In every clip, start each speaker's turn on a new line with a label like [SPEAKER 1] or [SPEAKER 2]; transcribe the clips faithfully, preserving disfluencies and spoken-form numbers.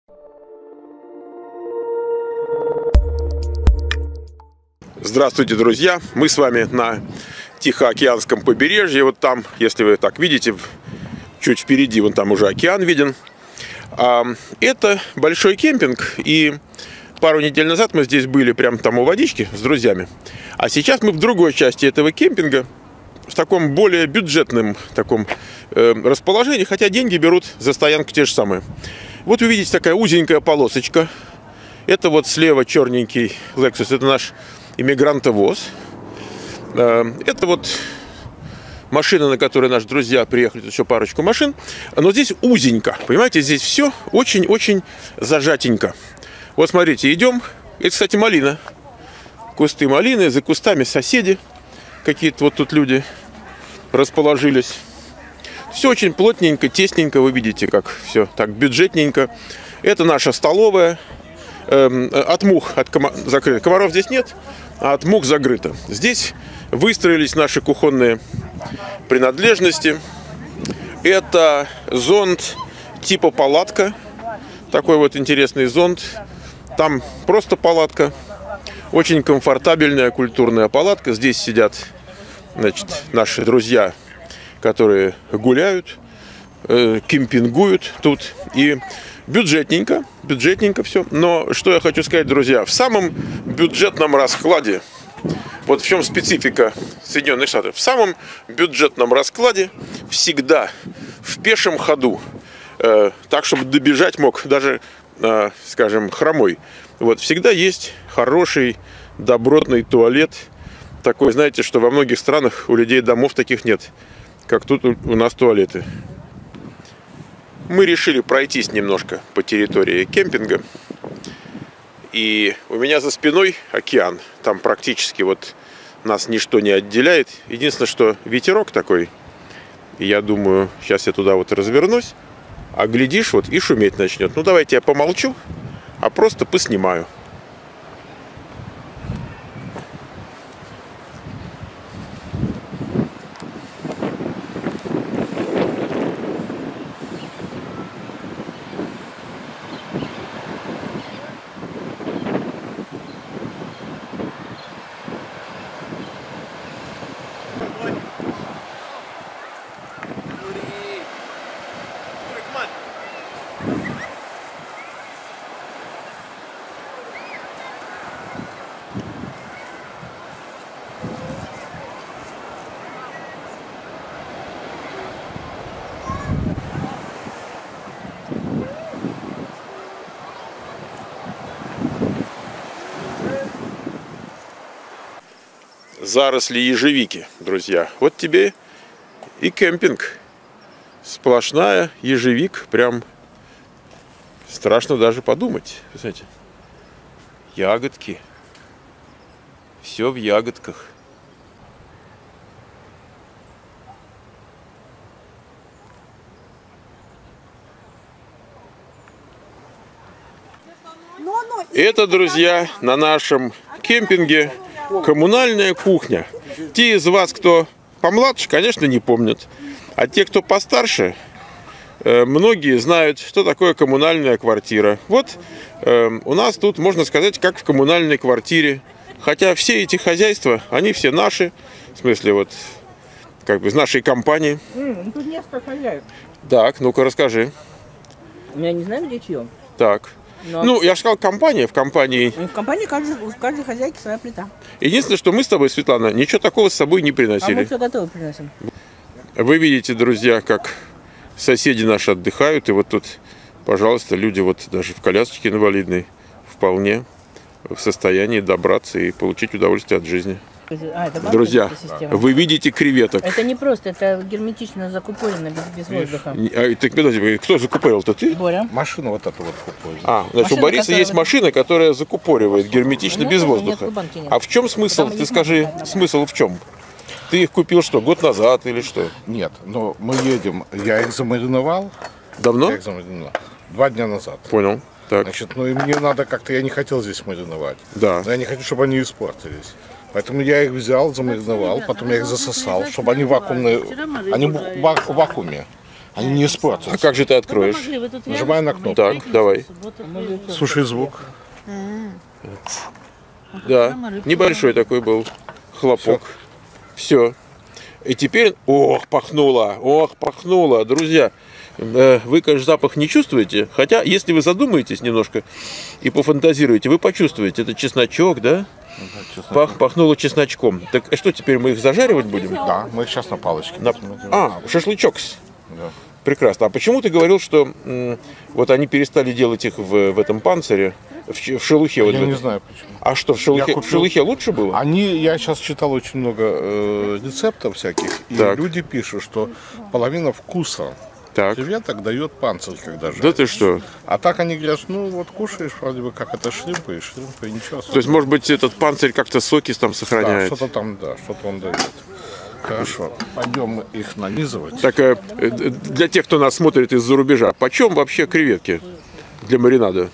[SPEAKER 1] Здравствуйте, друзья! Мы с вами на Тихоокеанском побережье. Вот там, если вы так видите, чуть впереди, вон там уже океан виден. Это большой кемпинг, и пару недель назад мы здесь были прямо там у водички с друзьями. А сейчас мы в другой части этого кемпинга, в таком более бюджетном таком э, расположении, хотя деньги берут за стоянку те же самые. Вот вы видите, такая узенькая полосочка. Это вот слева черненький Lexus, это наш иммигрантовоз. Это вот машина, на которой наши друзья приехали, тут еще парочку машин. Но здесь узенько, понимаете, здесь все очень-очень зажатенько. Вот смотрите, идем. Это, кстати, малина. Кусты малины, за кустами соседи. Какие-то вот тут люди расположились. Все очень плотненько, тесненько, вы видите, как все так бюджетненько. Это наша столовая. От мух от кома... закрыто. Комаров здесь нет, а от мух закрыто. Здесь выстроились наши кухонные принадлежности. Это зонт типа палатка. Такой вот интересный зонт. Там просто палатка. Очень комфортабельная культурная палатка. Здесь сидят, значит, наши друзья, которые гуляют, э, кемпингуют тут. И бюджетненько, бюджетненько все. Но что я хочу сказать, друзья, в самом бюджетном раскладе, вот в чем специфика Соединенных Штатов, в самом бюджетном раскладе всегда в пешем ходу, э, так, чтобы добежать мог даже, э, скажем, хромой, вот всегда есть хороший, добротный туалет. Такой, знаете, что во многих странах у людей домов таких нет, как тут у нас туалеты. Мы решили пройтись немножко по территории кемпинга. И у меня за спиной океан. Там практически вот нас ничто не отделяет. Единственное, что ветерок такой. И я думаю, сейчас я туда вот развернусь. А глядишь, вот и шуметь начнет. Ну, давайте я помолчу, а просто поснимаю. Заросли ежевики, друзья. Вот тебе и кемпинг. Сплошная ежевик. Прям страшно даже подумать. Знаете, ягодки. Все в ягодках. Это, друзья, на нашем кемпинге коммунальная кухня. Те из вас, кто помладше, конечно, не помнят. А те, кто постарше, многие знают, что такое коммунальная квартира. Вот у нас тут, можно сказать, как в коммунальной квартире. Хотя все эти хозяйства, они все наши. В смысле, вот, как бы из нашей компании.
[SPEAKER 2] Mm, тут несколько хозяев.
[SPEAKER 1] Так, ну-ка расскажи.
[SPEAKER 2] Я не знаю, где чье.
[SPEAKER 1] Так. Но... Ну, я же сказал, компания, в компании...
[SPEAKER 2] В компании каждый, в каждой хозяйке своя плита.
[SPEAKER 1] Единственное, что мы с тобой, Светлана, ничего такого с собой не приносили.
[SPEAKER 2] А мы все готово приносим.
[SPEAKER 1] Вы видите, друзья, как соседи наши отдыхают. И вот тут, пожалуйста, люди вот даже в колясочке инвалидной вполне в состоянии добраться и получить удовольствие от жизни. А, друзья, вы видите креветок.
[SPEAKER 2] Это не просто, это герметично закупорено, без, без воздуха.
[SPEAKER 1] А, так, подожди, кто закупорил-то, ты?
[SPEAKER 2] Боря.
[SPEAKER 3] Машина вот эту вот купорит.
[SPEAKER 1] А, значит, машина, у Бориса есть вот... машина, которая закупоривает герметично, без воздуха. А в чем смысл? Там ты скажи, смысл в чем? Ты их купил что, год назад или что?
[SPEAKER 3] Нет, но мы едем, я их замариновал.
[SPEAKER 1] Давно?
[SPEAKER 3] Я их замариновал. Два дня назад.
[SPEAKER 1] Понял. Так.
[SPEAKER 3] Значит, ну и мне надо как-то, я не хотел здесь мариновать.
[SPEAKER 1] Да.
[SPEAKER 3] Но я не хочу, чтобы они испортились. Поэтому я их взял, замариновал, потом я их засосал, чтобы они вакуумные, они в вакууме. Они не испортятся.
[SPEAKER 1] А как же ты откроешь?
[SPEAKER 3] Нажимай на кнопку.
[SPEAKER 1] Так, давай.
[SPEAKER 3] Слушай звук.
[SPEAKER 1] Да, небольшой такой был хлопок. Все. И теперь, ох, пахнуло, ох, пахнуло. Друзья, вы, конечно, запах не чувствуете, хотя, если вы задумаетесь немножко и пофантазируете, вы почувствуете, это чесночок, да? Пах, пахнуло чесночком. Так а что, теперь мы их зажаривать будем?
[SPEAKER 3] Да, мы их сейчас на палочке.
[SPEAKER 1] На... А, шашлычокс.
[SPEAKER 3] Да.
[SPEAKER 1] Прекрасно. А почему ты говорил, что м, вот они перестали делать их в, в этом панцире, в, в шелухе? Вот
[SPEAKER 3] Я
[SPEAKER 1] в
[SPEAKER 3] не
[SPEAKER 1] этом?
[SPEAKER 3] знаю почему.
[SPEAKER 1] А что, в шелухе,
[SPEAKER 3] Я купил-
[SPEAKER 1] в шелухе лучше было?
[SPEAKER 3] Они, я сейчас читал очень много э, рецептов всяких, и
[SPEAKER 1] Так.
[SPEAKER 3] люди пишут, что половина вкуса
[SPEAKER 1] Так.
[SPEAKER 3] креветок дает панцирь, когда же.
[SPEAKER 1] Да ты что?
[SPEAKER 3] А так они говорят, ну вот кушаешь, вроде бы как это шримпы, и шримпы, и ничего.
[SPEAKER 1] То есть, может быть, этот панцирь как-то соки там
[SPEAKER 3] да,
[SPEAKER 1] сохраняет?
[SPEAKER 3] что-то там, да, что-то он дает. Хорошо, пойдем их нанизывать.
[SPEAKER 1] Так, э, э, для тех, кто нас смотрит из-за рубежа, почем вообще креветки для маринада?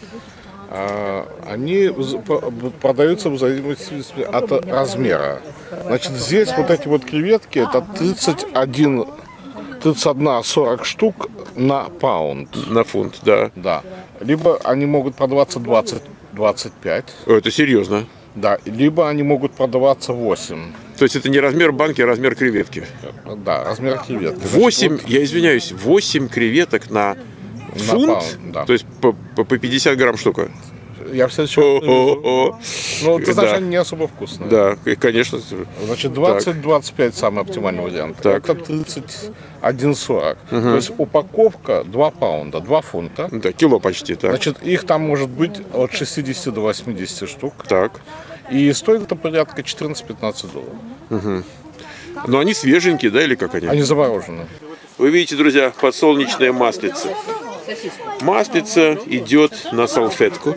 [SPEAKER 3] А, они в- по- продаются в зависимости от размера. Значит, здесь вот эти вот креветки, это тридцать один, тридцать один сорок штук на паунд.
[SPEAKER 1] На фунт, да.
[SPEAKER 3] Да. Либо они могут продаваться двадцать двадцать пять,
[SPEAKER 1] О, это серьезно.
[SPEAKER 3] да, либо они могут продаваться восемь.
[SPEAKER 1] То есть это не размер банки, а размер креветки.
[SPEAKER 3] Да, размер креветки. Значит,
[SPEAKER 1] восемь,
[SPEAKER 3] вот
[SPEAKER 1] я извиняюсь, восемь креветок на фунт?
[SPEAKER 3] паунд, да.
[SPEAKER 1] То есть по, по- по пятьдесят грамм штука?
[SPEAKER 3] я в следующем году привезу.
[SPEAKER 1] О-о-о.
[SPEAKER 3] Ну, ты знаешь,
[SPEAKER 1] Да.
[SPEAKER 3] они не особо вкусные.
[SPEAKER 1] Да, и, конечно.
[SPEAKER 3] Значит, двадцать двадцать пять самый оптимальный вариант.
[SPEAKER 1] Так.
[SPEAKER 3] Это тридцать один сорок. То есть упаковка два паунда, два фунта.
[SPEAKER 1] Да, кило почти, так.
[SPEAKER 3] Значит, их там может быть от шестидесяти до восьмидесяти штук.
[SPEAKER 1] Так.
[SPEAKER 3] И стоит это порядка четырнадцать-пятнадцать долларов.
[SPEAKER 1] Но они свеженькие, да, или как они?
[SPEAKER 3] Они заморожены.
[SPEAKER 1] Вы видите, друзья, подсолнечное маслице. Маслице идет на салфетку.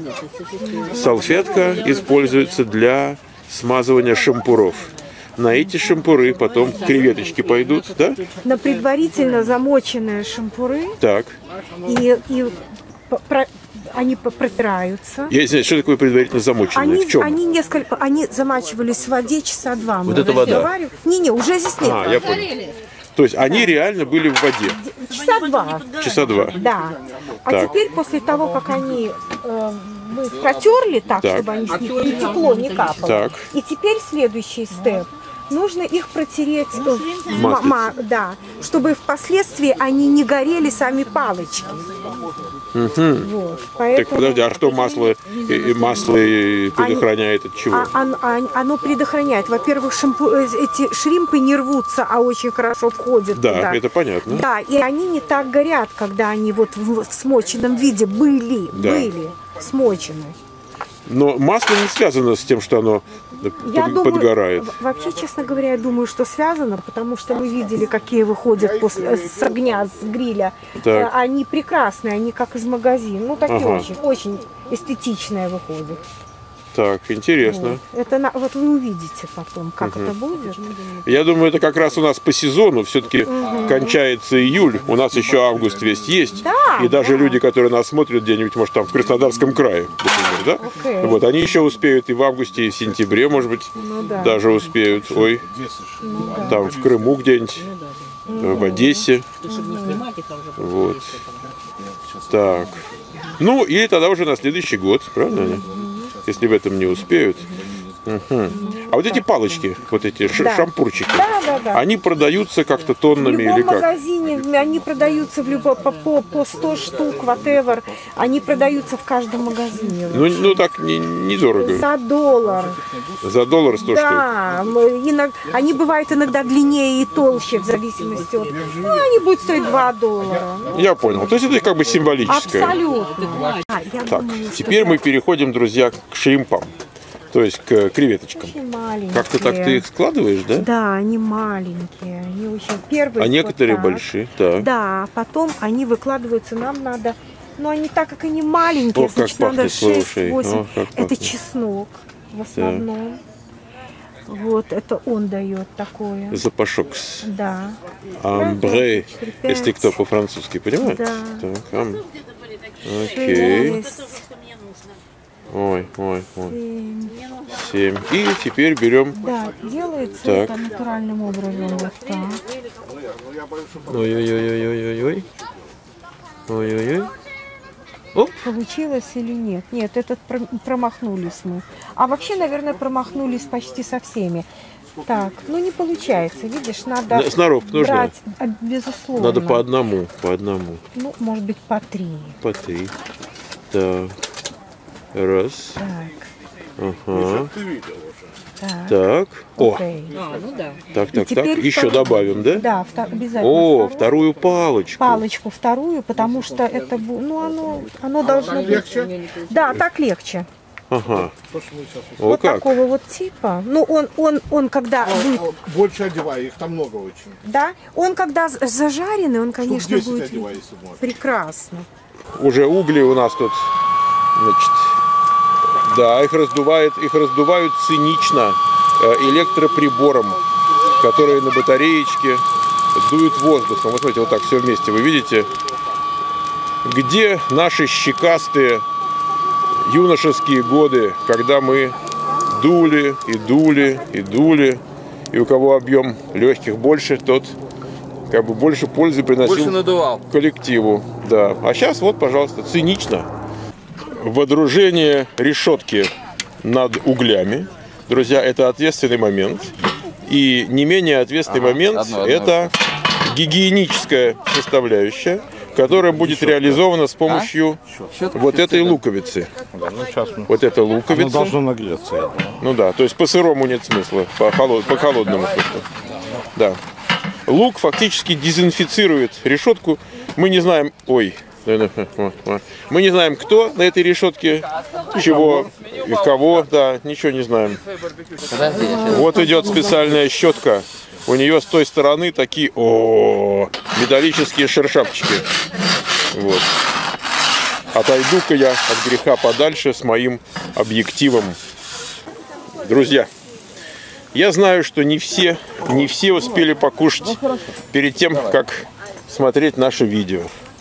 [SPEAKER 1] Салфетка используется для смазывания шампуров. На эти шампуры потом креветочки пойдут, да?
[SPEAKER 4] На предварительно замоченные шампуры,
[SPEAKER 1] Так.
[SPEAKER 4] и, и п- про- они п- протираются.
[SPEAKER 1] Я извиняюсь, что такое предварительно замоченные?
[SPEAKER 4] Они,
[SPEAKER 1] В чем?
[SPEAKER 4] они несколько, они замачивались в воде часа два. Мы
[SPEAKER 1] Вот это вода?
[SPEAKER 4] разговаривали. Не-не, уже здесь нет.
[SPEAKER 1] А, я понял. То есть они реально были в воде.
[SPEAKER 4] Часа два.
[SPEAKER 1] Часа два.
[SPEAKER 4] Да. А
[SPEAKER 1] Так.
[SPEAKER 4] теперь после того, как они э, мы их протерли так,
[SPEAKER 1] Так.
[SPEAKER 4] чтобы они с них ни тепло не капало.
[SPEAKER 1] Так.
[SPEAKER 4] И теперь следующий степ. Нужно их протереть, э, в ма-
[SPEAKER 1] Маслицем.
[SPEAKER 4] ма- да, чтобы впоследствии они не горели сами палочки. Вот,
[SPEAKER 1] Так,
[SPEAKER 4] поэтому
[SPEAKER 1] подожди, а что масло, и, и масло и предохраняет от чего?
[SPEAKER 4] а- он- а- оно предохраняет. Во-первых, шампу- э, эти шримпы не рвутся, а очень хорошо входят
[SPEAKER 1] Да,
[SPEAKER 4] туда.
[SPEAKER 1] это понятно.
[SPEAKER 4] Да, и они не так горят, когда они вот в, в смоченном виде были,
[SPEAKER 1] Да.
[SPEAKER 4] были смочены.
[SPEAKER 1] Но масло не связано с тем, что оно
[SPEAKER 4] Я
[SPEAKER 1] под-
[SPEAKER 4] думаю,
[SPEAKER 1] подгорает.
[SPEAKER 4] в- вообще, честно говоря, я думаю, что связано, потому что мы видели, какие выходят после, с огня, с гриля.
[SPEAKER 1] Так.
[SPEAKER 4] Э, Они прекрасные, они как из магазина. Ну, такие
[SPEAKER 1] Ага.
[SPEAKER 4] очень, очень эстетичные выходят.
[SPEAKER 1] Так, интересно.
[SPEAKER 4] Вот. Это на- вот вы увидите потом, как это будет.
[SPEAKER 1] Я думаю, это как раз у нас по сезону. Все-таки кончается июль. У нас еще август весь есть.
[SPEAKER 4] Да,
[SPEAKER 1] И даже
[SPEAKER 4] да.
[SPEAKER 1] люди, которые нас смотрят где-нибудь, может, там в Краснодарском крае, например, да?
[SPEAKER 4] Окей.
[SPEAKER 1] Вот, они еще успеют и в августе, и в сентябре, может быть,
[SPEAKER 4] Ну да.
[SPEAKER 1] даже успеют. Ой, там в Крыму где-нибудь, в Одессе. Вот. Так. Ну, или тогда уже на следующий год, правильно? Аня? Если в этом не успеют. Мгм. А вот эти палочки, вот эти ш-
[SPEAKER 4] Да.
[SPEAKER 1] шампурчики,
[SPEAKER 4] Да, да, да.
[SPEAKER 1] они продаются как-то
[SPEAKER 4] В
[SPEAKER 1] тоннами
[SPEAKER 4] любом
[SPEAKER 1] или как?
[SPEAKER 4] магазине в- они продаются в любо, по, по, по сто штук, whatever. Они продаются в каждом магазине.
[SPEAKER 1] Ну, ну так не- недорого.
[SPEAKER 4] За доллар.
[SPEAKER 1] За доллар сто штук.
[SPEAKER 4] Да, мы иног- они бывают иногда длиннее и толще, в зависимости от... Ну, они будут стоить два доллара.
[SPEAKER 1] Я понял. То есть это как бы символическое.
[SPEAKER 4] Абсолютно. А, я
[SPEAKER 1] Так,
[SPEAKER 4] думаю, что
[SPEAKER 1] теперь мы переходим, друзья, к шримпам. То есть к креветочкам.
[SPEAKER 4] очень маленькие.
[SPEAKER 1] Как-то так ты их складываешь, да?
[SPEAKER 4] Да, они маленькие. Они очень первые.
[SPEAKER 1] А
[SPEAKER 4] вот
[SPEAKER 1] некоторые
[SPEAKER 4] так.
[SPEAKER 1] большие. Так.
[SPEAKER 4] Да, потом они выкладываются, нам надо, но они так как они маленькие,
[SPEAKER 1] Ох, как
[SPEAKER 4] значит надо
[SPEAKER 1] пахнет, слушай.
[SPEAKER 4] шесть-восемь.
[SPEAKER 1] Ох, как
[SPEAKER 4] Это
[SPEAKER 1] пахнет.
[SPEAKER 4] чеснок в основном. Вот, это он дает такое.
[SPEAKER 1] Запашок.
[SPEAKER 4] Да.
[SPEAKER 1] Амбре,
[SPEAKER 4] четыре,
[SPEAKER 1] если
[SPEAKER 4] пять.
[SPEAKER 1] кто по-французски понимает.
[SPEAKER 4] Да.
[SPEAKER 1] Так, ам. Окей.
[SPEAKER 4] Шесть.
[SPEAKER 1] Ой, ой, ой.
[SPEAKER 4] Семь.
[SPEAKER 1] Семь. И теперь берем...
[SPEAKER 4] Да, делается
[SPEAKER 1] Так.
[SPEAKER 4] это натуральным образом. Вот так.
[SPEAKER 1] Ой-ой-ой-ой-ой-ой. Ой-ой-ой. Оп.
[SPEAKER 4] Получилось или нет? Нет, этот про- промахнулись мы. А вообще, наверное, промахнулись почти со всеми. Так, ну не получается, видишь, надо
[SPEAKER 1] На- сноровку нужно?
[SPEAKER 4] брать, а, безусловно.
[SPEAKER 1] Надо по одному, по одному.
[SPEAKER 4] Ну, может быть, по три.
[SPEAKER 1] По три. Так. Раз.
[SPEAKER 4] Так,
[SPEAKER 1] Ага.
[SPEAKER 4] так.
[SPEAKER 1] Так. О.
[SPEAKER 4] Окей.
[SPEAKER 2] Ну да.
[SPEAKER 1] Так,
[SPEAKER 4] И
[SPEAKER 1] так, так.
[SPEAKER 4] теперь
[SPEAKER 1] Еще
[SPEAKER 4] вторую-
[SPEAKER 1] добавим, да?
[SPEAKER 4] Да, втор- обязательно.
[SPEAKER 1] О,
[SPEAKER 4] вторую.
[SPEAKER 1] вторую палочку.
[SPEAKER 4] Палочку вторую, потому что это, бу- ну, оно, оно должно быть.
[SPEAKER 3] Легче?
[SPEAKER 4] Да, так легче.
[SPEAKER 1] Ага. О,
[SPEAKER 4] Вот
[SPEAKER 1] как?
[SPEAKER 4] такого вот типа. Ну, он, он, он когда будет,
[SPEAKER 3] Больше одевай, их там много очень.
[SPEAKER 4] да, он когда з- зажаренный, он,
[SPEAKER 3] Штук
[SPEAKER 4] конечно,
[SPEAKER 3] десять
[SPEAKER 4] будет
[SPEAKER 3] одевай, если можно.
[SPEAKER 4] прекрасно.
[SPEAKER 1] Уже угли у нас тут. Значит, да, их раздувает, их раздувают цинично э, электроприбором, которые на батареечке дуют воздухом. Вот смотрите, вот так все вместе. Вы видите, где наши щекастые юношеские годы, когда мы дули и дули и дули, и у кого объем легких больше, тот как бы больше пользы приносил
[SPEAKER 5] Больше надувал.
[SPEAKER 1] коллективу. Да. А сейчас вот, пожалуйста, цинично. Водружение решетки над углями. Друзья, это ответственный момент. И не менее ответственный
[SPEAKER 5] Ага,
[SPEAKER 1] момент
[SPEAKER 5] одно, одно.
[SPEAKER 1] это гигиеническая составляющая, которая будет реализована с помощью
[SPEAKER 5] Счет-
[SPEAKER 1] вот
[SPEAKER 5] счет
[SPEAKER 1] этой
[SPEAKER 5] всегда.
[SPEAKER 1] луковицы.
[SPEAKER 3] Да, ну сейчас мы...
[SPEAKER 1] Вот эта
[SPEAKER 3] Оно
[SPEAKER 1] луковица.
[SPEAKER 3] должно нагреться, я думаю.
[SPEAKER 1] Ну да, то есть по сырому нет смысла, по, холод, по холодному смыслу. Да. Лук фактически дезинфицирует решетку. Мы не знаем, ой, мы не знаем, кто на этой решетке, чего и кого, да, ничего не знаем.
[SPEAKER 5] Подожди, я щас-
[SPEAKER 1] Вот идет специальная щетка. У нее с той стороны такие, о, металлические шершавчики. Вот. Отойду-ка я от греха подальше с моим объективом. Друзья, я знаю, что не все, не все успели покушать перед тем, как смотреть наше видео.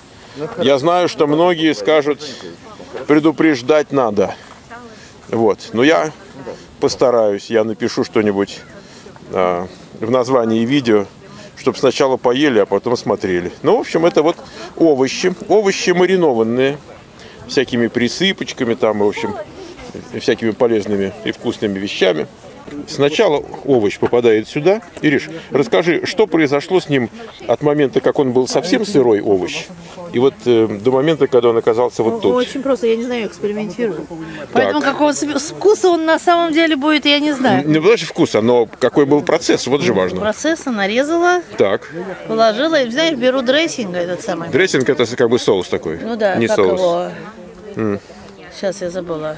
[SPEAKER 1] Я знаю, что многие скажут, предупреждать надо. Вот. Но я постараюсь, я напишу что-нибудь а, в названии видео, чтобы сначала поели, а потом смотрели. Ну, в общем, это вот овощи. Овощи маринованные, всякими присыпочками, там, в общем, всякими полезными и вкусными вещами. Сначала овощ попадает сюда. Ириш, расскажи, что произошло с ним от момента, как он был совсем сырой овощ, и вот э, до момента, когда он оказался вот тут.
[SPEAKER 2] Очень просто, я не знаю, экспериментирую. Поэтому какого вкуса он на самом деле будет, я не знаю.
[SPEAKER 1] Не даже вкуса, но какой был процесс, вот же важно.
[SPEAKER 2] Процесса нарезала,
[SPEAKER 1] Так,
[SPEAKER 2] положила, и, знаешь, беру дрессинг этот самый.
[SPEAKER 1] дрессинг это как бы соус такой,
[SPEAKER 2] Ну да,
[SPEAKER 1] не
[SPEAKER 2] как
[SPEAKER 1] соус.
[SPEAKER 2] его. Сейчас я забыла.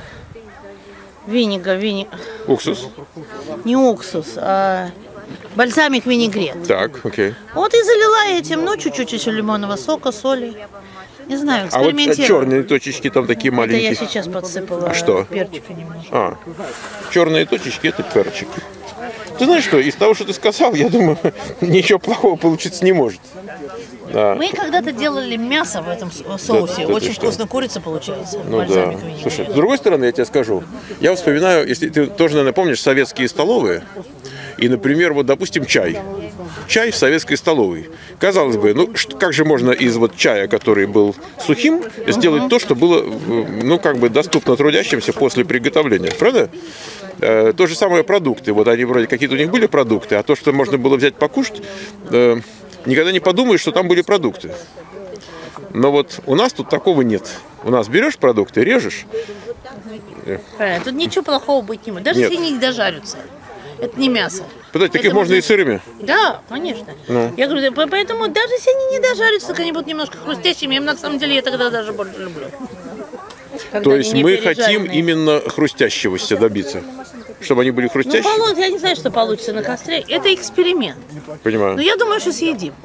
[SPEAKER 2] Винегар, вини...
[SPEAKER 1] Уксус.
[SPEAKER 2] не уксус, а бальзамик винегрет.
[SPEAKER 1] Так, окей.
[SPEAKER 2] Вот и залила этим, ну, чуть-чуть еще лимонного сока, соли. Не знаю,
[SPEAKER 1] А вот э,
[SPEAKER 2] экспериментирую.
[SPEAKER 1] черные точечки там такие
[SPEAKER 2] Это я
[SPEAKER 1] маленькие.
[SPEAKER 2] сейчас подсыпала
[SPEAKER 1] что?
[SPEAKER 2] перчика немножко.
[SPEAKER 1] А, черные точечки это перчик. Ты знаешь что, из того, что ты сказал, я думаю, ничего плохого получиться не может. Да.
[SPEAKER 2] Мы когда-то делали мясо в этом со- соусе.
[SPEAKER 1] Да, да ты
[SPEAKER 2] Очень
[SPEAKER 1] что?
[SPEAKER 2] вкусно курица получается.
[SPEAKER 1] Ну да.
[SPEAKER 2] бальзамик винегрет.
[SPEAKER 1] Слушай, с другой стороны, я тебе скажу, я вспоминаю, если ты тоже, наверное, помнишь советские столовые, и, например, вот, допустим, чай. Чай в советской столовой. Казалось бы, ну что, как же можно из вот чая, который был сухим, сделать то, что было, э, ну, как бы доступно трудящимся после приготовления, правда? Э, то же самое продукты. Вот они вроде какие-то у них были продукты, а то, что можно было взять покушать, э, никогда не подумаешь, что там были продукты. Но вот у нас тут такого нет. У нас берешь продукты, режешь.
[SPEAKER 2] Правильно. Тут ничего плохого быть не может. Даже
[SPEAKER 1] Нет.
[SPEAKER 2] если они дожарятся. Это не мясо.
[SPEAKER 1] Подожди, так их
[SPEAKER 2] Это
[SPEAKER 1] можно и сырыми.
[SPEAKER 2] Да, конечно.
[SPEAKER 1] Ну.
[SPEAKER 2] Я говорю, да, по- поэтому даже если они не дожарятся, так они будут немножко хрустящими. Я на самом деле я тогда даже больше люблю. Когда
[SPEAKER 1] То
[SPEAKER 2] они
[SPEAKER 1] есть
[SPEAKER 2] не
[SPEAKER 1] мы хотим
[SPEAKER 2] пережаренные.
[SPEAKER 1] именно хрустящегося добиться. Чтобы они были
[SPEAKER 2] Ну,
[SPEAKER 1] хрустящие.
[SPEAKER 2] полон- я не знаю, что получится на костре. Это эксперимент.
[SPEAKER 1] Понимаю.
[SPEAKER 2] Но я думаю, что съедим.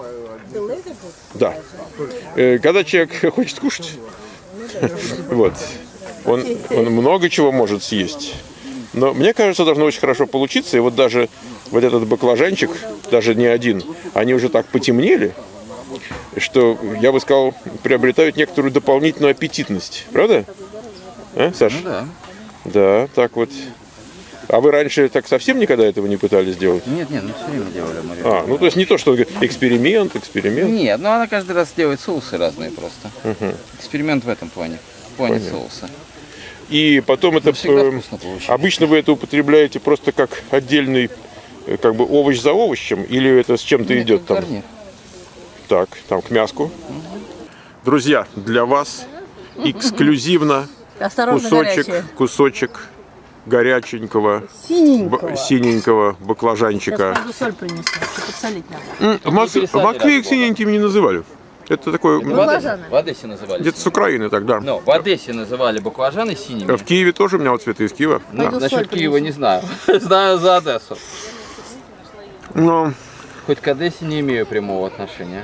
[SPEAKER 1] Да. Э, Когда человек хочет кушать, вот, он, он много чего может съесть. Но мне кажется, должно очень хорошо получиться. И вот даже вот этот баклажанчик, даже не один, они уже так потемнели, что, я бы сказал, приобретают некоторую дополнительную аппетитность. Правда? А, Саша?
[SPEAKER 5] Ну да.
[SPEAKER 1] Да, так вот. А вы раньше так совсем никогда этого не пытались сделать?
[SPEAKER 5] Нет, нет, мы все время делали маринад.
[SPEAKER 1] А, ну то есть не то, что эксперимент, эксперимент.
[SPEAKER 5] Нет, ну она каждый раз делает соусы разные просто.
[SPEAKER 1] Угу.
[SPEAKER 5] Эксперимент в этом плане, в плане
[SPEAKER 1] Понятно.
[SPEAKER 5] соуса.
[SPEAKER 1] И потом это
[SPEAKER 5] всегда
[SPEAKER 1] э,
[SPEAKER 5] вкусно получается.
[SPEAKER 1] обычно вы это употребляете просто как отдельный э, как бы овощ за овощем, или это с чем-то
[SPEAKER 5] Нет,
[SPEAKER 1] идет
[SPEAKER 5] как
[SPEAKER 1] там?
[SPEAKER 5] гарнир.
[SPEAKER 1] Так, там к мяску. Друзья, для вас эксклюзивно
[SPEAKER 2] Осторожно,
[SPEAKER 1] кусочек,
[SPEAKER 2] горячее.
[SPEAKER 1] кусочек горяченького,
[SPEAKER 2] Синенького.
[SPEAKER 1] б- синенького баклажанчика.
[SPEAKER 2] Сейчас соль принесу, чтобы подсолить надо.
[SPEAKER 1] М, В Мос- в Москве их синенькими не называли. Это такой, м,
[SPEAKER 5] В Одессе, в Одессе называли.
[SPEAKER 1] где-то с Украины тогда.
[SPEAKER 5] Ну, в Одессе называли баклажаны синими.
[SPEAKER 1] В Киеве тоже у меня вот цветы из Киева.
[SPEAKER 5] Ну,
[SPEAKER 1] Да.
[SPEAKER 5] насчет Киева не знаю. Знаю за Одессу.
[SPEAKER 1] Но
[SPEAKER 5] Хоть к Одессе не имею прямого отношения.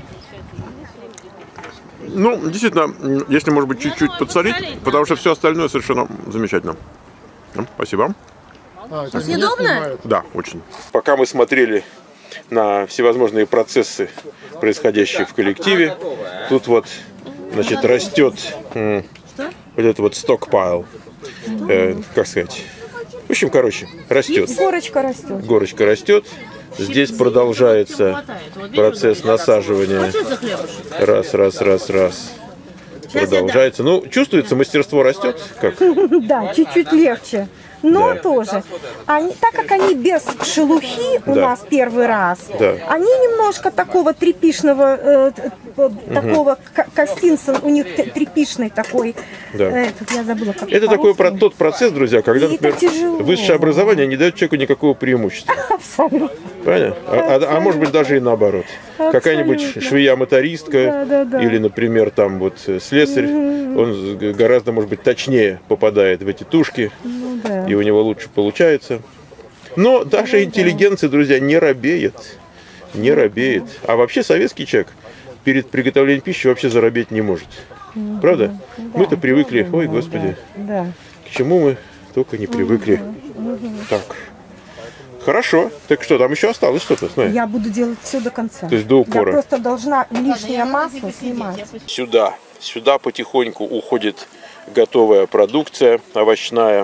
[SPEAKER 1] Ну, действительно, м, если, может быть, чуть-чуть подсолить, потому что все остальное совершенно замечательно. Ну, спасибо.
[SPEAKER 2] Съедобно?
[SPEAKER 1] Да, очень. Пока мы смотрели на всевозможные процессы, происходящие в коллективе, тут вот, значит, растет м, вот этот вот стокпайл. Э, как сказать? В общем, короче, растет.
[SPEAKER 4] Горочка растет.
[SPEAKER 1] Горочка растет. Здесь продолжается процесс насаживания.
[SPEAKER 2] Что за хлебушек?
[SPEAKER 1] Раз, раз, раз, раз. Продолжается. Ну, чувствуется, мастерство растет. Как?
[SPEAKER 4] Да, чуть-чуть легче. Но
[SPEAKER 1] Да.
[SPEAKER 4] тоже. Они, так как они без шелухи у
[SPEAKER 1] Да.
[SPEAKER 4] нас первый раз,
[SPEAKER 1] Да.
[SPEAKER 4] они немножко такого трепишного, э, т- т- такого ка- костинца, у них т- трепишный такой.
[SPEAKER 1] Да.
[SPEAKER 4] э, тут я забыла, как
[SPEAKER 1] Это такой про
[SPEAKER 4] по-русски.
[SPEAKER 1] тот процесс, друзья, когда,
[SPEAKER 4] И это
[SPEAKER 1] например,
[SPEAKER 4] тяжело.
[SPEAKER 1] высшее образование не дает человеку никакого преимущества.
[SPEAKER 4] Абсолютно.
[SPEAKER 1] Правильно? А, а- а может быть даже и наоборот. Какая-нибудь
[SPEAKER 4] Абсолютно.
[SPEAKER 1] швея-мотористка
[SPEAKER 4] Да, да, да.
[SPEAKER 1] или, например, там вот э, слесарь, он с- гораздо, может быть, точнее попадает в эти тушки,
[SPEAKER 4] Ну да.
[SPEAKER 1] и у него лучше получается. Но даже интеллигенция, друзья, не робеет. Не робеет. А вообще советский человек перед приготовлением пищи вообще заробеть не может. Правда? Мы-то привыкли, ой, господи,
[SPEAKER 4] Да.
[SPEAKER 1] к чему мы только не привыкли. Так. Хорошо. Так что, там еще осталось что-то? Смотри.
[SPEAKER 4] Я буду делать все до конца.
[SPEAKER 1] То есть до упора.
[SPEAKER 4] Я просто должна лишнее масло снимать.
[SPEAKER 1] Сюда. Сюда потихоньку уходит готовая продукция овощная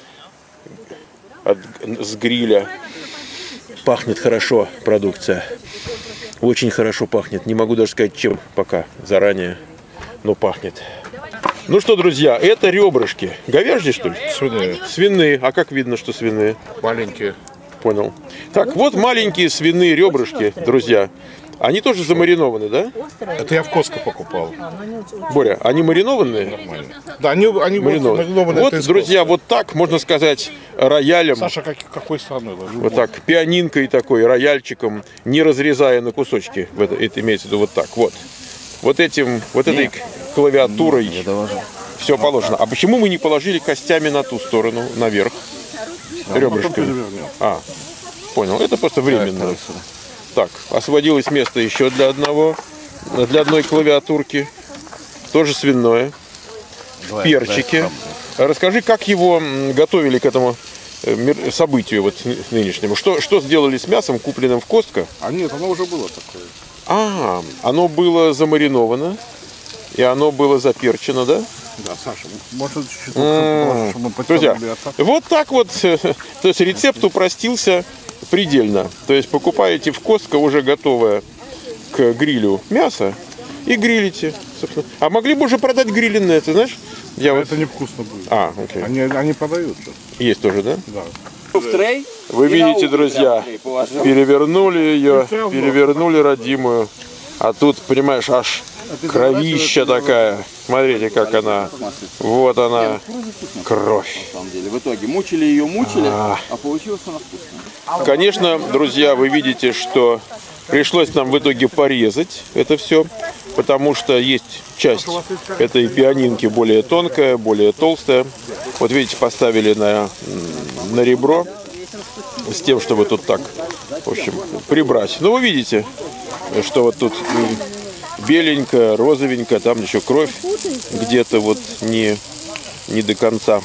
[SPEAKER 1] от, с гриля. Пахнет хорошо продукция. Очень хорошо пахнет. Не могу даже сказать, чем пока заранее, но пахнет. Ну что, друзья, это ребрышки. Говяжьи, что ли?
[SPEAKER 3] Свиные,
[SPEAKER 1] Свиные. А как видно, что свиные?
[SPEAKER 3] маленькие.
[SPEAKER 1] Понял. Так, вот маленькие свиные ребрышки, друзья. Они тоже замаринованы, да?
[SPEAKER 3] Это я в Коско покупал.
[SPEAKER 1] Боря, они маринованные?
[SPEAKER 3] Да, они, они вот
[SPEAKER 1] Маринованные.
[SPEAKER 3] маринованы,
[SPEAKER 1] Вот,
[SPEAKER 3] это из
[SPEAKER 1] друзья, вот так, можно сказать, роялем.
[SPEAKER 3] Коско. Саша, как, какой страны?
[SPEAKER 1] Вот так, пианинкой такой, рояльчиком, не разрезая на кусочки. Это, это имеется в виду вот так, вот. Вот этим, вот этой клавиатурой все положено. А почему мы не положили костями на ту сторону, наверх? Ребрышками. А, понял. Это просто временно. Так, освободилось место еще для одного, для одной клавиатурки. Тоже свиное. Перчики. Расскажи, как его м, готовили к этому э, мер- событию вот ны- нынешнему? Что, что сделали с мясом, купленным в Костко?
[SPEAKER 3] А нет, оно уже было такое.
[SPEAKER 1] А, оно было замариновано, и оно было заперчено, да?
[SPEAKER 3] Да, Саша, может чуть-чуть
[SPEAKER 1] М,
[SPEAKER 3] лучше, чтобы мы
[SPEAKER 1] Друзья,
[SPEAKER 3] подтянули отца?
[SPEAKER 1] вот так вот, э, то есть рецепт упростился предельно. То есть покупаете в Костко уже готовое к грилю мясо и грилите, собственно. А могли бы уже продать гриленное, ты знаешь? Я вот...
[SPEAKER 3] Это невкусно будет.
[SPEAKER 1] А, окей.
[SPEAKER 3] Они, они продают же.
[SPEAKER 1] Есть тоже, да?
[SPEAKER 3] Да.
[SPEAKER 5] В трей.
[SPEAKER 1] Вы
[SPEAKER 5] И на
[SPEAKER 1] видите,
[SPEAKER 5] угол
[SPEAKER 1] друзья,
[SPEAKER 5] прям трей положил.
[SPEAKER 1] перевернули ее,
[SPEAKER 3] всё равно.
[SPEAKER 1] перевернули родимую. А тут, понимаешь, аж кровища такая. Смотрите, как она. Вот она, кровь.
[SPEAKER 5] На самом деле, в итоге мучили ее, мучили,
[SPEAKER 1] А.
[SPEAKER 5] а получилось она вкусная.
[SPEAKER 1] Конечно, друзья, вы видите, что пришлось нам в итоге порезать это все, потому что есть часть этой пианинки более тонкая, более толстая. Вот видите, поставили на, на ребро с тем, чтобы тут так, в общем, прибрать. Ну, вы видите, что вот тут м, беленькая, розовенькая, там еще кровь где-то вот не, не до конца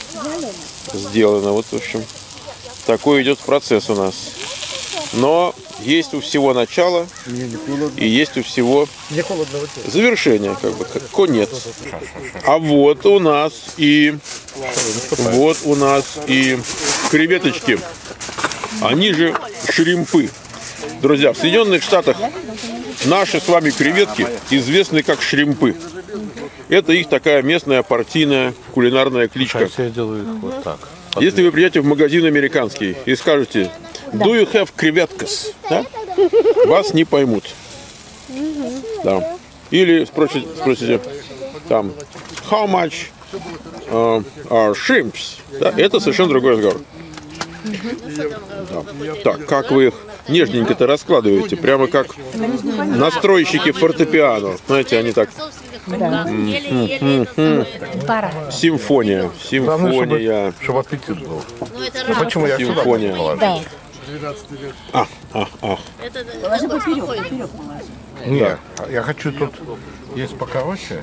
[SPEAKER 1] сделана. Вот, в общем, такой идет процесс у нас. Но есть у всего начало и есть у всего завершение, как бы, конец. А вот у нас и вот у нас и креветочки. Они же шримпы. Друзья, в Соединенных Штатах наши с вами креветки известны как шримпы. Это их такая местная партийная кулинарная кличка.
[SPEAKER 3] Я делаю их вот так.
[SPEAKER 1] Если вы придете в магазин американский и скажете «Do you have креветкас?», да? Вас не поймут. Да. Или спросите, спросите там «How much uh, are shrimps?», да? Это совершенно другой разговор. Да. Так, как вы их нежненько-то раскладываете, прямо как настройщики фортепиано. Знаете, они так...
[SPEAKER 4] Да.
[SPEAKER 1] Симфония, симфония.
[SPEAKER 3] Чтобы аппетит был. Ну, почему я сюда
[SPEAKER 1] Симфония.
[SPEAKER 4] Да.
[SPEAKER 1] А, а, а.
[SPEAKER 2] Положи поперек, поперек.
[SPEAKER 3] Нет, я хочу тут есть покороче.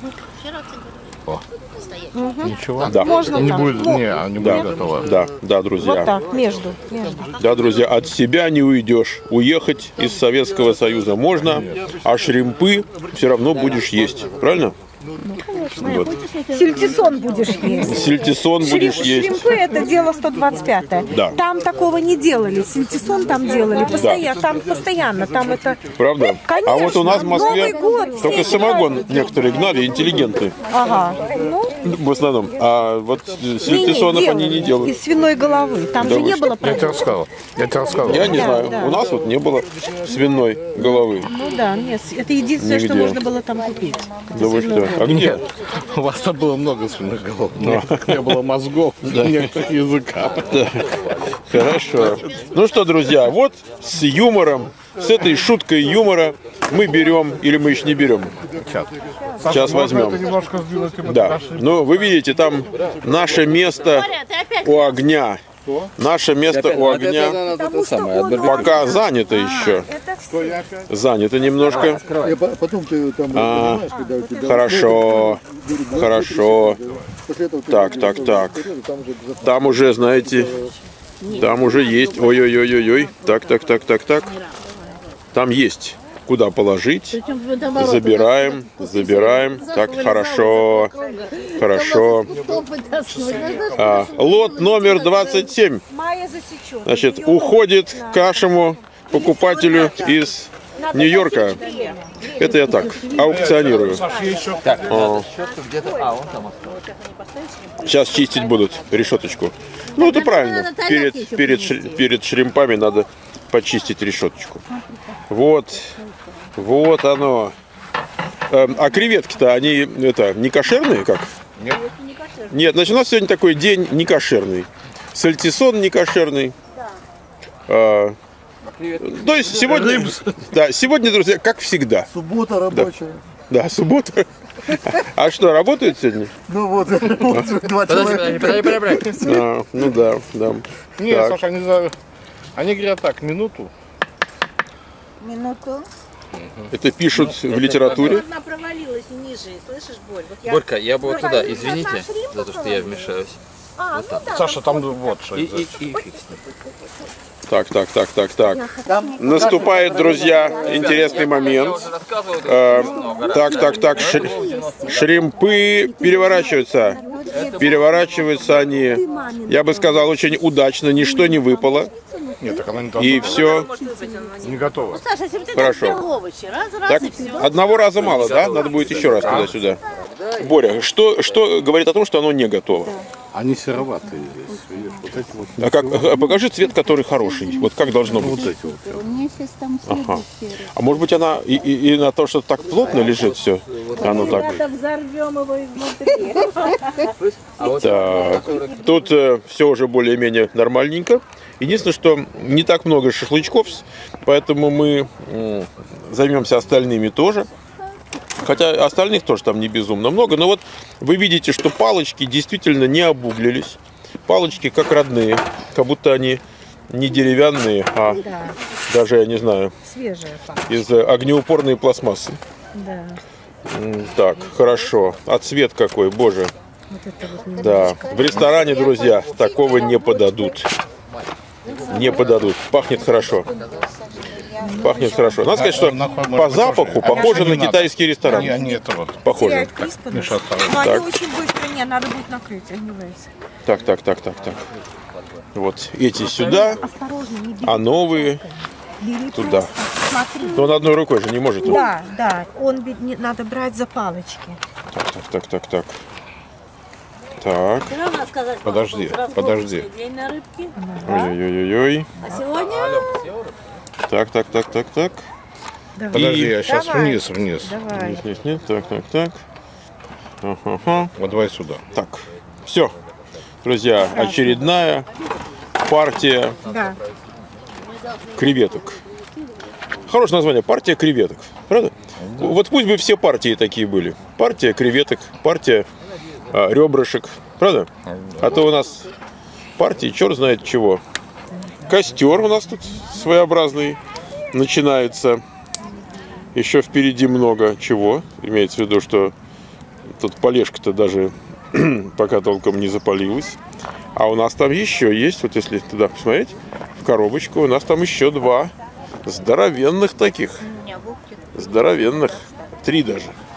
[SPEAKER 3] О. Ничего.
[SPEAKER 1] Да.
[SPEAKER 4] Можно
[SPEAKER 3] Не
[SPEAKER 4] так.
[SPEAKER 3] будет,
[SPEAKER 4] Ну,
[SPEAKER 3] не, не
[SPEAKER 1] Да,
[SPEAKER 3] будет готово.
[SPEAKER 1] да, да, друзья.
[SPEAKER 4] Вот так, между, между.
[SPEAKER 1] Да, друзья, от себя не уйдешь. Уехать из Советского Союза можно, а шримпы все равно будешь есть. Правильно? Вот.
[SPEAKER 4] Сельтисон будешь есть.
[SPEAKER 1] Сельтисон будешь
[SPEAKER 4] Шрим-
[SPEAKER 1] есть.
[SPEAKER 4] Шримпы это дело сто двадцать пятое.
[SPEAKER 1] Да.
[SPEAKER 4] Там такого не делали. Сельтисон там делали. Постоянно, там постоянно. Там это.
[SPEAKER 1] Правда?
[SPEAKER 4] Конечно.
[SPEAKER 1] А вот у нас в Москве
[SPEAKER 4] Новый год,
[SPEAKER 1] только
[SPEAKER 4] все
[SPEAKER 1] самогон
[SPEAKER 4] играют.
[SPEAKER 1] некоторые гнали, интеллигенты
[SPEAKER 4] Ага. Ну,
[SPEAKER 1] в основном. А вот сельтисонов они не
[SPEAKER 4] Из
[SPEAKER 1] делают.
[SPEAKER 4] свиной головы. Там
[SPEAKER 1] Да
[SPEAKER 4] же
[SPEAKER 1] вы
[SPEAKER 4] не
[SPEAKER 1] что?
[SPEAKER 4] было
[SPEAKER 3] Я тебе рассказал. Я тебе рассказал.
[SPEAKER 1] Я не
[SPEAKER 4] Да,
[SPEAKER 1] знаю,
[SPEAKER 4] да.
[SPEAKER 1] у нас вот не было свиной головы.
[SPEAKER 4] Ну да, нет, это единственное, что
[SPEAKER 1] Нигде.
[SPEAKER 4] можно было там купить.
[SPEAKER 1] Да вы что? А где?
[SPEAKER 3] Нет, у вас там было много свиных голов. У некоторых не было мозгов, у некоторых языка.
[SPEAKER 1] Хорошо. Ну что, друзья, вот с юмором, с этой шуткой юмора мы берем, или мы еще не берем. Сейчас возьмем.
[SPEAKER 3] Это немножко сдвинуть.
[SPEAKER 1] Да. Ну, вы видите, там наше место у огня. Наше место у огня
[SPEAKER 5] Это самое, от барбекю.
[SPEAKER 1] пока занято еще.
[SPEAKER 4] Это все.
[SPEAKER 1] Занято немножко.
[SPEAKER 6] Я по- потом ты там
[SPEAKER 1] А,
[SPEAKER 6] понимаешь, когда у тебя
[SPEAKER 1] Хорошо. Хорошо.
[SPEAKER 6] после этого ты
[SPEAKER 1] Так, так, так.
[SPEAKER 6] там уже
[SPEAKER 1] Там уже, знаете, там уже есть. Ой-ой-ой-ой-ой. Так, так, так, так, так. Там есть куда положить. Забираем, забираем. Так, хорошо. Хорошо. А, лот номер двадцать семь.
[SPEAKER 4] Майя засечет.
[SPEAKER 1] Значит, уходит к нашему покупателю из Нью-Йорка. Это я так, аукционирую. О,
[SPEAKER 5] Щетка где-то. А, он там остался.
[SPEAKER 1] сейчас чистить будут решеточку. Ну, это правильно. Перед, перед, шри- перед шримпами надо почистить решеточку. Вот, вот оно. Эм, А креветки-то, они это, не кошерные, как?
[SPEAKER 3] Нет.
[SPEAKER 1] Нет, значит, у нас сегодня такой день не кошерный. Сальтисон не кошерный. А, то есть сегодня, да, сегодня, друзья, как всегда.
[SPEAKER 6] суббота рабочая.
[SPEAKER 1] Да, суббота. А что, работают сегодня?
[SPEAKER 6] Ну вот, вот два человека.
[SPEAKER 5] Подожди, подожди, подожди.
[SPEAKER 1] А, ну да, да.
[SPEAKER 3] Нет,
[SPEAKER 1] Так.
[SPEAKER 3] Саша, они, за... они говорят так, минуту.
[SPEAKER 4] Минуту.
[SPEAKER 1] Это пишут в литературе.
[SPEAKER 2] Она провалилась ниже, слышишь, боль? Вот я...
[SPEAKER 5] Борька, я бы вот туда, извините за то, что я вмешаюсь.
[SPEAKER 4] А, ну да.
[SPEAKER 3] Саша, там вот что.
[SPEAKER 5] И, и, и фиг с ним.
[SPEAKER 1] Так, так, так, так, так. Наступает, друзья, интересный момент.
[SPEAKER 5] Рассказывал,
[SPEAKER 1] Э, Так, так, так. Ш- Шримпы переворачиваются. Переворачиваются они, я бы сказал, очень удачно. Ничто не выпало.
[SPEAKER 3] Нет, так она не
[SPEAKER 1] И
[SPEAKER 3] должна
[SPEAKER 1] все.
[SPEAKER 3] не готова.
[SPEAKER 2] Саша, если бы ты
[SPEAKER 1] Хорошо.
[SPEAKER 2] так сделал овощи, раз, раз
[SPEAKER 1] Так,
[SPEAKER 2] и все.
[SPEAKER 1] одного раза мало, да? Надо будет еще раз туда-сюда. Боря, что, что говорит о том, что оно не готово?
[SPEAKER 3] Они сероватые здесь, видишь, вот эти вот.
[SPEAKER 1] А как, а покажи цвет, который хороший. Вот как должно быть.
[SPEAKER 3] Вот эти вот.
[SPEAKER 7] У меня сейчас там
[SPEAKER 1] Ага. А может быть она и, и- и на то, что так плотно лежит все, оно так.
[SPEAKER 4] Взорвем его изнутри.
[SPEAKER 5] А вот
[SPEAKER 1] Так, тут все уже более-менее нормальненько. Единственное, что не так много шашлычков, поэтому мы м, займемся остальными тоже. Хотя остальных тоже там не безумно много. Но вот вы видите, что палочки действительно не обуглились. Палочки как родные, как будто они не деревянные, а
[SPEAKER 4] Да,
[SPEAKER 1] даже, я не знаю,
[SPEAKER 4] свежая пахнет.
[SPEAKER 1] из э, огнеупорной пластмассы.
[SPEAKER 4] Да.
[SPEAKER 1] М, Так, хорошо. А цвет какой, боже.
[SPEAKER 4] Вот это вот не-
[SPEAKER 1] Да, в ресторане, друзья, такого не подадут. Не подадут. Пахнет хорошо. Пахнет хорошо. Надо сказать, что
[SPEAKER 3] На- на-
[SPEAKER 1] по запаху
[SPEAKER 3] а
[SPEAKER 1] похоже
[SPEAKER 3] не
[SPEAKER 1] на
[SPEAKER 3] надо.
[SPEAKER 1] китайский ресторан.
[SPEAKER 3] Не, они это вот.
[SPEAKER 1] Похоже.
[SPEAKER 4] Теряют crispness.
[SPEAKER 3] Миша, осторожно.
[SPEAKER 4] Но они
[SPEAKER 1] Так.
[SPEAKER 4] очень быстро, не, надо будет накрыть, anyways.
[SPEAKER 1] Так, так, так, так, так. Вот эти сюда,
[SPEAKER 4] Осторожно, не бери.
[SPEAKER 1] а новые
[SPEAKER 4] Бери
[SPEAKER 1] туда.
[SPEAKER 4] просто. Смотри.
[SPEAKER 1] Но он одной рукой же не может.
[SPEAKER 4] Да, да, он ведь не, надо брать за палочки.
[SPEAKER 1] Так, так, так, так, так. Так.
[SPEAKER 2] Вчера надо сказать,
[SPEAKER 3] Подожди,
[SPEAKER 2] папа,
[SPEAKER 3] подожди.
[SPEAKER 2] день на рыбке.
[SPEAKER 1] Ой-ой-ой-ой.
[SPEAKER 2] А сегодня
[SPEAKER 1] Так, так, так, так, так.
[SPEAKER 4] Давай.
[SPEAKER 3] Подожди, я сейчас
[SPEAKER 4] Давай.
[SPEAKER 3] вниз, вниз.
[SPEAKER 4] Давай.
[SPEAKER 1] Нет, нет, нет. Так, так, так. Ага.
[SPEAKER 3] Вот давай сюда.
[SPEAKER 1] Так. Все. Друзья, очередная партия
[SPEAKER 4] Да.
[SPEAKER 1] креветок. Хорошее название. Партия креветок. Правда? Вот пусть бы все партии такие были. Партия креветок, партия а, ребрышек. Правда? А то у нас партии черт знает чего. Костер у нас тут своеобразный начинается. Еще впереди много чего. Имеется в виду, что тут полежка-то даже пока толком не запалилась. А у нас там еще есть, вот если туда посмотреть, в коробочку, у нас там еще два здоровенных таких. Здоровенных. Три даже.